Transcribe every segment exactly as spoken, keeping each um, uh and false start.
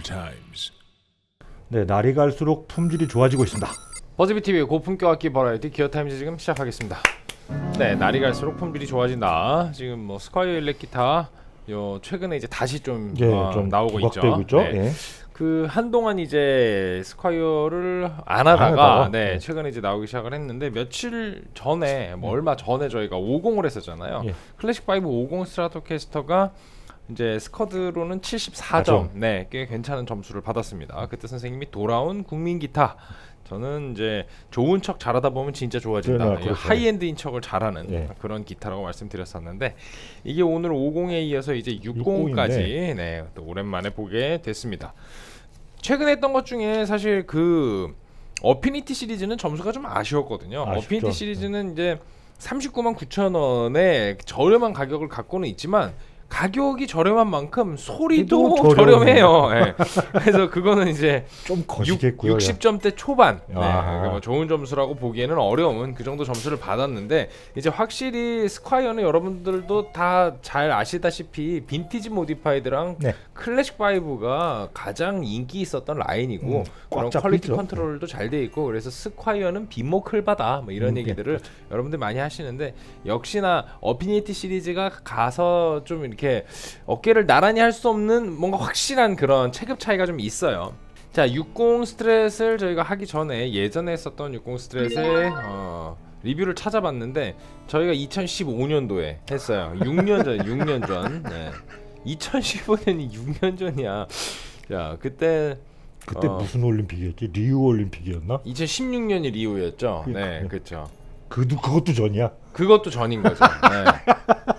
times. 네, 날이 갈수록 품질이 좋아지고 있습니다. 버즈비티비의 고품격 악기 버라이티 기어타임즈 지금 시작하겠습니다. 네, 날이 갈수록 품질이 좋아진다. 지금 뭐 스콰이어 일렉 기타 요 최근에 이제 다시 좀, 예, 어, 좀 나오고 있죠. 있죠. 네. 예. 그 한동안 이제 스콰이어를 안 하다가, 안 하다가 네, 네. 최근에 이제 나오기 시작을 했는데 며칠 전에 뭐 얼마 전에 저희가 오십을 했었잖아요. 예. 클래식 파이브 오십 스트라토캐스터가 이제 스쿼드로는 칠십사 점, 점. 네, 꽤 괜찮은 점수를 받았습니다. 그때 선생님이 돌아온 국민 기타. 저는 이제 좋은 척 잘하다 보면 진짜 좋아진다. 그렇죠. 하이엔드인 척을 잘하는 예. 그런 기타라고 말씀드렸었는데 이게 오늘 오십에 이어서 이제 육십까지 네, 또 오랜만에 보게 됐습니다. 최근에 했던 것 중에 사실 그 어피니티 시리즈는 점수가 좀 아쉬웠거든요. 아쉽죠. 어피니티 시리즈는 이제 삼십구만 구천 원에 저렴한 가격을 갖고는 있지만 가격이 저렴한 만큼 소리도 저렴해요. 네. 그래서 그거는 이제 좀 거시겠고요. 육십 점대 초반. 네. 아하. 그러니까 뭐 좋은 점수라고 보기에는 어려움은 그 정도 점수를 받았는데 이제 확실히 스콰이어는 여러분들도 다 잘 아시다시피 빈티지 모디파이드랑 네. 클래식 파이브가 가장 인기 있었던 라인이고 음, 그런 꽉 퀄리티 잡히죠. 컨트롤도 잘 돼 있고 그래서 스콰이어는 빈모클바다 뭐 이런 음, 얘기들을 네. 여러분들 많이 하시는데 역시나 어피니티 시리즈가 가서 좀 이렇게 어깨를 나란히 할 수 없는 뭔가 확실한 그런 체급 차이가 좀 있어요. 자, 육십 스트랫을 저희가 하기 전에 예전에 했었던 육십 스트랫의 어, 리뷰를 찾아봤는데 저희가 이천십오 년도에 했어요. 육 년 전, 육 년 전. 네. 이천십오 년이 육 년 전이야. 자, 그때 그때 어, 무슨 올림픽이었지? 리우 올림픽이었나? 이천십육 년이 리우였죠. 네, 그러니까요. 그렇죠. 그도 그것도 전이야. 그것도 전인 거죠. 네.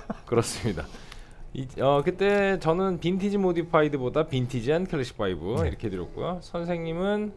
그렇습니다. 이, 어, 그때 저는 빈티지 모디파이드보다 빈티지한 클래식 파이브 네. 이렇게 드렸고요. 선생님은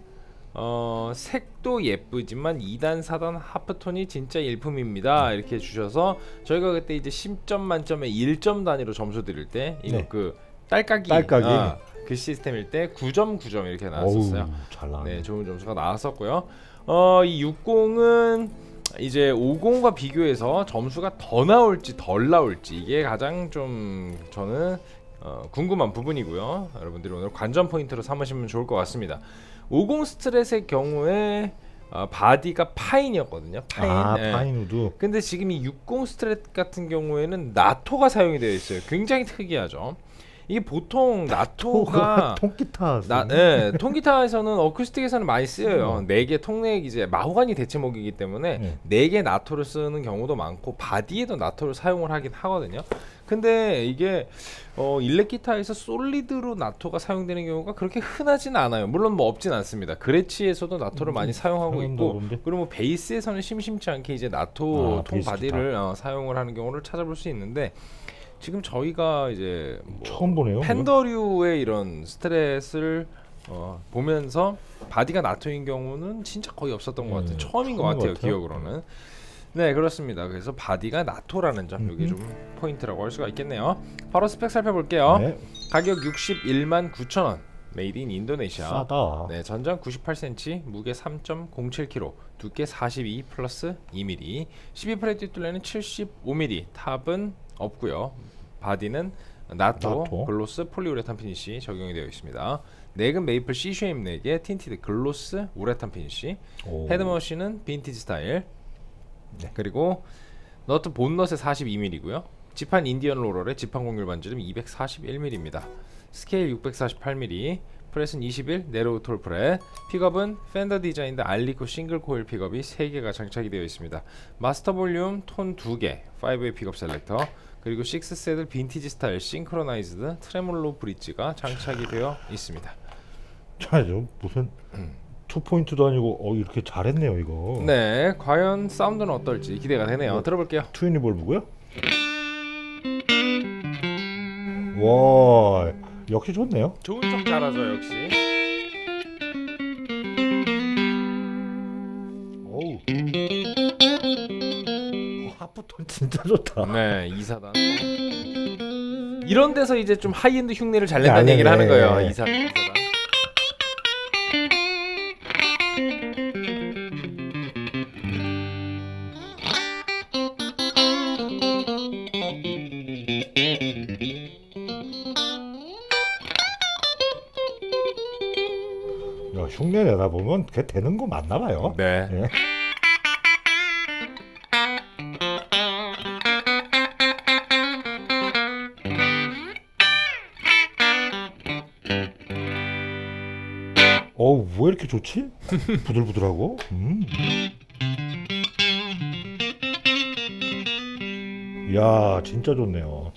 어, 색도 예쁘지만 이 단 사 단 하프톤이 진짜 일품입니다 이렇게 주셔서 저희가 그때 이제 십 점 만점에 일 점 단위로 점수 드릴 때 이거 네. 그 딸깍이, 딸깍이. 아, 그 시스템일 때 구 점 구 점 이렇게 나왔었어요. 어우, 잘 나왔네. 네, 좋은 점수가 나왔었고요. 어, 이 육십은 이제 오십과 비교해서 점수가 더 나올지 덜 나올지 이게 가장 좀 저는 어, 궁금한 부분이고요. 여러분들이 오늘 관전 포인트로 삼으시면 좋을 것 같습니다. 오십 스트랫의 경우에 어, 바디가 파인이었거든요. 파인. 아, 네. 파인우드. 근데 지금 이 육십 스트랫 같은 경우에는 나토가 사용이 되어 있어요. 굉장히 특이하죠. 이게 보통 나토가 통기타. 나, 네, 통기타에서는 어쿠스틱에서는 많이 쓰여요. 네 개 통넥 이제 마호가니 대체목이기 때문에 네. 네 개 나토를 쓰는 경우도 많고 바디에도 나토를 사용을 하긴 하거든요. 근데 이게 어, 일렉 기타에서 솔리드로 나토가 사용되는 경우가 그렇게 흔하진 않아요. 물론 뭐 없진 않습니다. 그레치에서도 나토를 음, 많이 사용하고 있고 그런데? 그리고 뭐 베이스에서는 심심치 않게 이제 나토 아, 통 베이스 바디를 어, 사용을 하는 경우를 찾아볼 수 있는데 지금 저희가 이제 뭐 처음 보네요. 팬더류의 이런 스트레스를 어, 보면서 바디가 나토인 경우는 진짜 거의 없었던 것 같아요. 음, 처음인 것 처음인 같아요, 것 같아요. 기억으로는. 네, 그렇습니다. 그래서 바디가 나토라는 점 여기 음흠. 좀 포인트라고 할 수가 있겠네요. 바로 스펙 살펴볼게요. 네. 가격 육십일만 구천 원. 메이드 인 인도네시아. 싸다. 네, 전장 구십팔 센티미터, 무게 삼 점 공칠 킬로그램, 두께 사십이 플러스 이 밀리미터, 십이 프렛 뒷둘레는 칠십오 밀리미터, 탑은 없고요. 바디는 나토, 나토. 글로스, 폴리우레탄 피니시 적용이 되어 있습니다. 넥은 메이플 C 쉐임 넥에 틴티드 글로스 우레탄 피니시. 오. 헤드머신은 빈티지 스타일. 네. 그리고 너트 본넛에 사십이 밀리미터고요. 지판 인디언 로럴의 지판 공률 반지름 이백사십일 밀리미터입니다. 스케일 육백사십팔 밀리미터, 프렛은 이십일, 네로우 톨 프렛. 픽업은 펜더 디자인드 알리코 싱글 코일 픽업이 세 개가 장착이 되어 있습니다. 마스터 볼륨 톤 두 개, 파이브 웨이 픽업 셀렉터, 그리고 식스 세들 빈티지 스타일 싱크로나이즈드 트레몰로 브릿지가 장착이 되어 있습니다. 자, 저 무슨 투 포인트도 아니고 어 이렇게 잘했네요 이거. 네, 과연 사운드는 어떨지 기대가 되네요. 네. 들어볼게요. 트윈니볼브고요. 와, 역시 좋네요. 좋은 척 잘하죠 역시. 어우. 어, 하프톤 진짜 좋다. 네, 이사단. 이런 데서 이제 좀 하이엔드 흉내를 잘 네, 낸다는 네, 얘기를 네, 하는 거예요. 네. 이사단. 이사단. 하다 보면 그게 되는 거 맞나 봐요. 네. 예. 어우, 왜 이렇게 좋지? 부들부들하고. 음. 이야, 진짜 좋네요.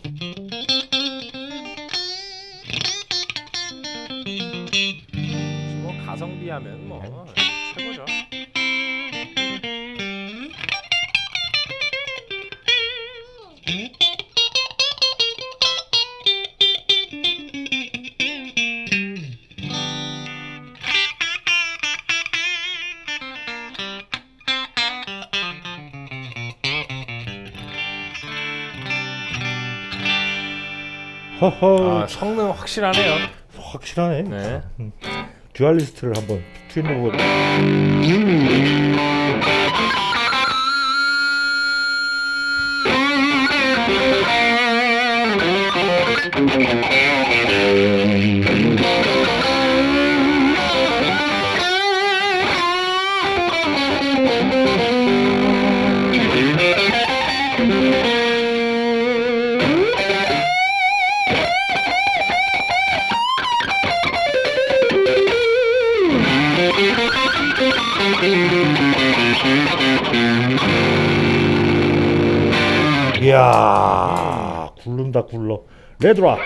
뭐 가성비하면 뭐 최고죠. 허허, 아, 성능 확실하네요. 확실하네. 네. 음. 듀얼리스트를 한번 튜닝해보고. 이야, 굴른다 굴러. 레드락.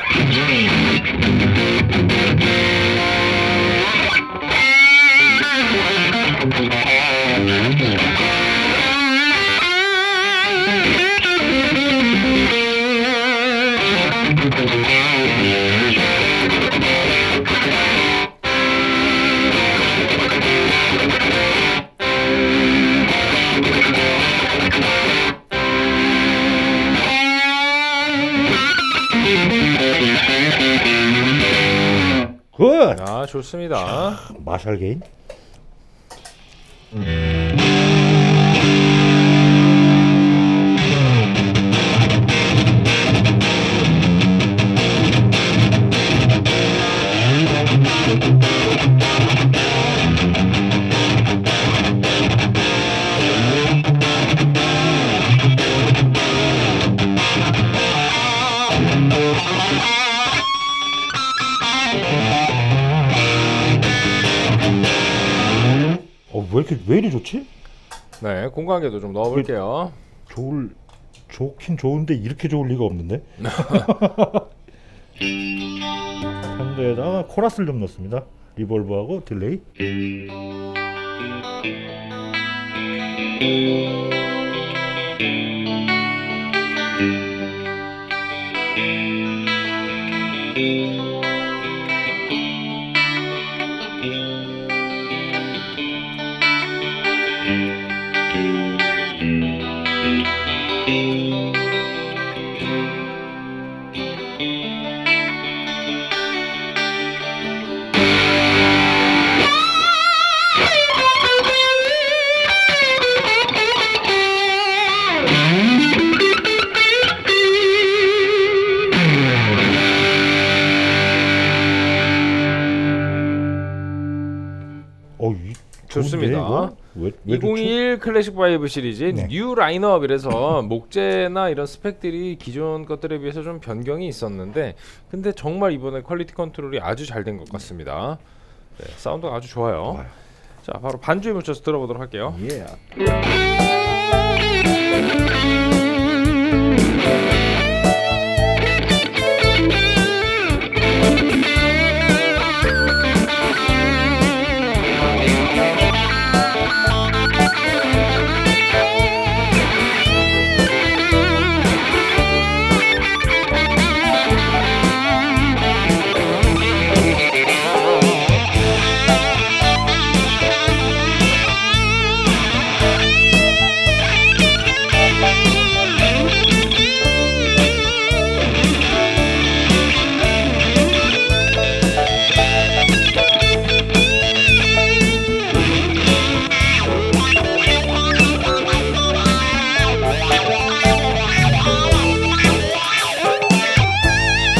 굿. 아, 좋습니다. 마샬 게인. 어, 왜 이렇게 왜 이리 좋지? 네, 공간계도 좀 넣어볼게요. 좋을 좋긴 좋은데 이렇게 좋을 리가 없는데. 현대에다가 코러스를 좀 넣습니다. 리볼브하고 딜레이. 어, 이, 좋습니다. 왜, 왜 이천이십일 클래식 오 시리즈 네. 뉴 라인업이라서 목재나 이런 스펙들이 기존 것들에 비해서 좀 변경이 있었는데, 근데 정말 이번에 퀄리티 컨트롤이 아주 잘 된 것 같습니다. 네, 사운드가 아주 좋아요. 좋아요. 자, 바로 반주에 묻혀서 들어보도록 할게요. 예.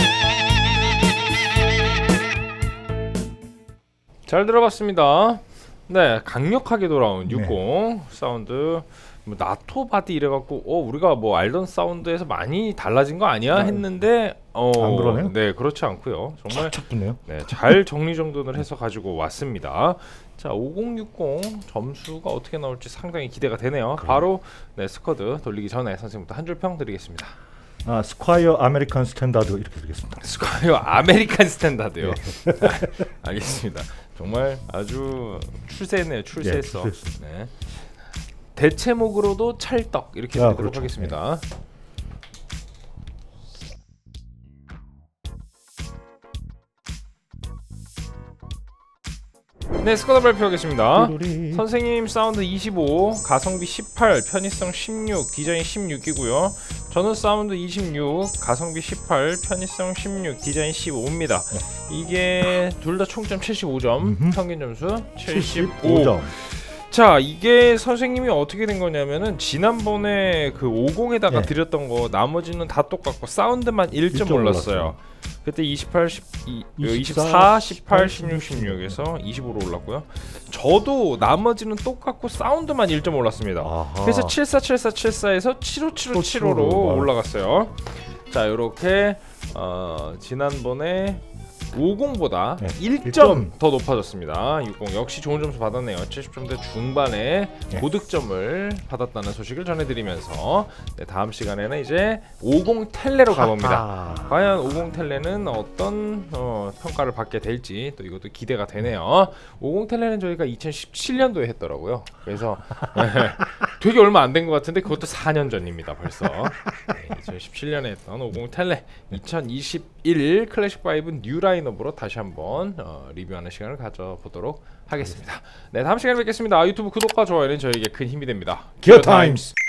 잘 들어봤습니다. 네, 강력하게 돌아온 네. 육십 사운드. 뭐 나토 바디 이래갖고 어 우리가 뭐 알던 사운드에서 많이 달라진 거 아니야 했는데 어 안 그러네요? 네, 그렇지 않고요. 정말 촥촥 붙네요. 네, 잘 정리정돈을 해서 가지고 왔습니다. 자, 오공육공 점수가 어떻게 나올지 상당히 기대가 되네요. 그럼. 바로 네, 스쿼드 돌리기 전에 선생님부터 한 줄 평 드리겠습니다. 아, 스콰이어 아메리칸 스탠다드 이렇게 드리겠습니다. 스쿼드 아메리칸 스탠다드요. 네. 알겠습니다. 정말 아주 출세했네요. 출세했어. 네, 출세했습니다. 네. 대체목으로도 찰떡 이렇게 아, 드리도록 그렇죠. 하겠습니다. 네, 스쿼드 발표하겠습니다. 뚜루리. 선생님 사운드 이십오, 가성비 십팔, 편의성 십육, 디자인 십육이고요. 저는 사운드 이십육, 가성비 십팔, 편의성 십육, 디자인 십오입니다. 네. 이게 둘 다 총점 칠십오 점, 음흠. 평균 점수 칠십오. 칠십오 점. 자, 이게 선생님이 어떻게 된 거냐면은 지난번에 그 오십에다가 네. 드렸던 거 나머지는 다 똑같고 사운드만 일 점 일 점 올랐어요. 올랐어요. 그때 이십팔, 십, 이, 이십사, 이십사, 십팔, 십육, 십육, 십육에서 이십오로 올랐고요. 저도 나머지는 똑같고 사운드만 일 점 올랐습니다. 아하. 그래서 칠사, 칠사, 칠사에서 칠오, 칠오, 칠오로 칠오로 올라갔어요. 자, 이렇게 어, 지난번에 오십보다 네, 일 일 점 점. 더 높아졌습니다. 육십 역시 좋은 점수 받았네요. 칠십 점대 중반에 네. 고득점을 받았다는 소식을 전해드리면서 네, 다음 시간에는 이제 오십 텔레로 가봅니다. 하하. 과연 오십 텔레는 어떤 어, 평가를 받게 될지 또 이것도 기대가 되네요. 오십 텔레는 저희가 이천십칠 년도에 했더라고요. 그래서 네, 되게 얼마 안 된 것 같은데 그것도 사 년 전입니다. 벌써 네, 이천십칠 년에 했던 오십 텔레 이천이십일 클래식 오 뉴 라인업으로 다시 한번 어, 리뷰하는 시간을 가져보도록 하겠습니다. 네, 다음 시간에 뵙겠습니다. 유튜브 구독과 좋아요는 저에게 큰 힘이 됩니다. 기어 타임스.